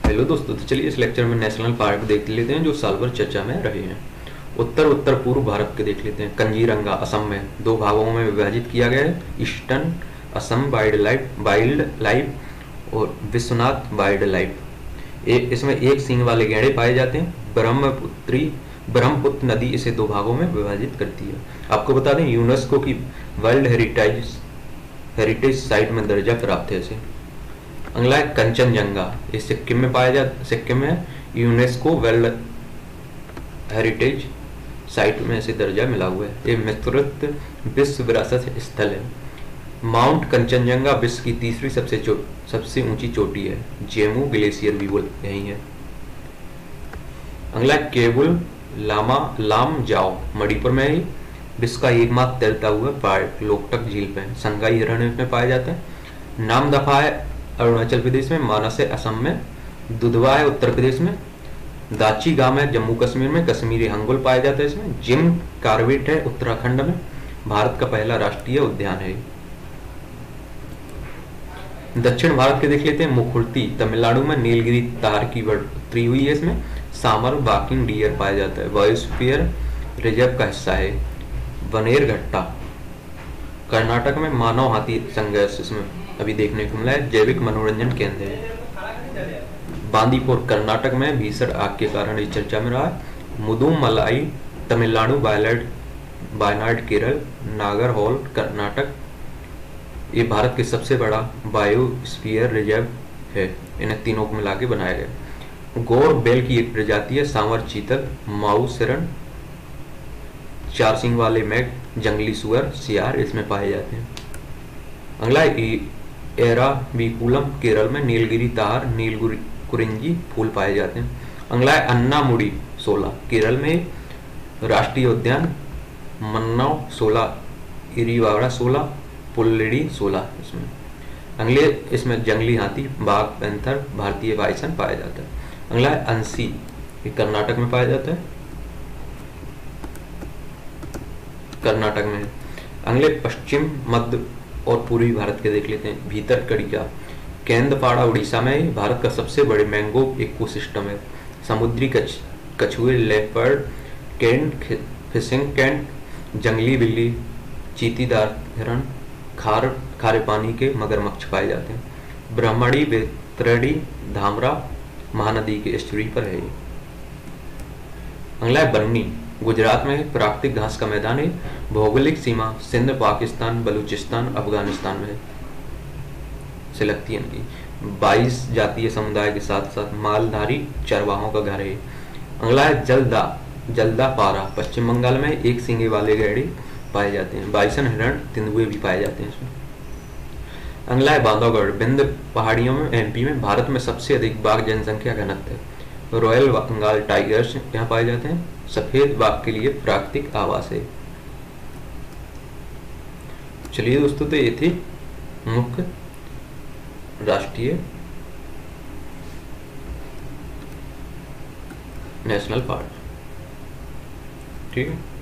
Hello दोस्तों, तो चलिए इस लेक्चर में नेशनल पार्क देख लेते हैं जो साल भर चर्चा में रहे हैं। उत्तर पूर्व भारत के देख लेते हैं। कंजीरंगा असम में 2 भागों में विभाजित किया गया है, ईस्टर्न असम वाइल्ड लाइफ और विश्वनाथ वाइल्ड लाइफ। इसमें एक सींग वाले गैंडे पाए जाते हैं। ब्रह्मपुत्र नदी इसे 2 भागों में विभाजित करती है। आपको बता दें यूनेस्को की वर्ल्ड हेरिटेज साइट में दर्जा प्राप्त है इसे। अगला है कंचनजंगा, ये सिक्किम में सिक्किम में यूनेस्को वर्ल्ड हेरिटेज साइट में इसे दर्जा मिला हुआ है। ये विस्तृत विश्व विरासत स्थल है। माउंट कंचनजंगा विश्व की तीसरी सबसे ऊंची चोटी है। जेमू ग्लेशियर भी यही है। अगला केबुल लामजाओ मणिपुर में ही विश्व का एकमात्र तैरता हुआ पार्क लोकटक झील पे संगाई हिरण में पाया जाता है। नामदफा है अरुणाचल प्रदेश में, मानस है असम में, दुधवा है उत्तर प्रदेश में, दाची गांव है जम्मू कश्मीर में, कश्मीरी हंगुल पाया जाता है इसमें। जिम कार्बेट है उत्तराखंड में। भारत का पहला राष्ट्रीय उद्यान है। दक्षिण भारत के देख लेते हैं। मुखुर्ती तमिलनाडु में, नीलगिरी तार की बढ़ोतरी हुई है इसमें। सामर बाकिंग डियर पाया जाता है। बायोस्फीयर रिजर्व का हिस्सा है। बनेरघट्टा कर्नाटक में, मानव हाथी संघर्ष इसमें अभी देखने को मिला है। जैविक मनोरंजन केंद्र है। बांदीपुर कर्नाटक में, भीषण आग के कारण इस चर्चा में रहा है। मुदुमलाई तमिलनाडु, वायनाड केरल, नागरहोल कर्नाटक। ये भारत के सबसे बड़ा बायोस्फीयर रिजर्व है। इन्हें तीनों को मिला के बनाया गया। गौर बेल की एक प्रजाति है। सांवर चीतल, माउस हिरण, 4 सींग वाले मेघ, जंगली सुअर, सियार इसमें पाए जाते हैं। अगला एराविकुलम केरल में, नीलगिरी तार, नीलकुरिंजी फूल पाए जाते हैं। अगला है अन्नामुडी 16 केरल में, राष्ट्रीय उद्यान। मन्नाव 16, इरीवाड़ा 16, पुल्लेडी 16 इसमें। अगले इसमें जंगली हाथी, बाघ, पैंथर, भारतीय बाइसन पाया जाता है। अगला है अंसी, ये कर्नाटक में पाया जाता है, कर्नाटक में। अगले पश्चिम मध्य और पूर्वी भारत के देख लेते हैं। भीतरकनिका केंद्रपाड़ा उड़ीसा में, भारत का सबसे बड़े मैंगो इकोसिस्टम है। समुद्री कछुए, लेपर्ड, कैंट, फिशिंग कैंट, जंगली बिल्ली, चीतीदार हिरण, खारे पानी के मगरमच्छ पाए जाते हैं। ब्रह्मणी बेतरडी धामरा महानदी के एस्चुरी पर है। अगला है बन्नी, गुजरात में प्राकृतिक घास का मैदान है। भौगोलिक सीमा सिंध, पाकिस्तान, बलूचिस्तान, अफगानिस्तान में से लगती है। इनकी 22 जातीय समुदाय के साथ साथ मालधारी चरवाहों का घर है। अगला है जल्दा पारा, पश्चिम बंगाल में, 1 सींगे वाले गैंडे पाए जाते हैं। बाइसन, हिरण, तेंदुए भी पाए जाते हैं इसमें। अगला है बांधवगढ़, विंध्य पहाड़ियों में, एमपी में। भारत में सबसे अधिक बाघ जनसंख्या घनत्व है। रॉयल बंगाल टाइगर्स यहाँ पाए जाते हैं। सफेद बाघ के लिए प्राकृतिक आवास है। चलिए दोस्तों, तो ये थी मुख्य राष्ट्रीय नेशनल पार्क। ठीक है।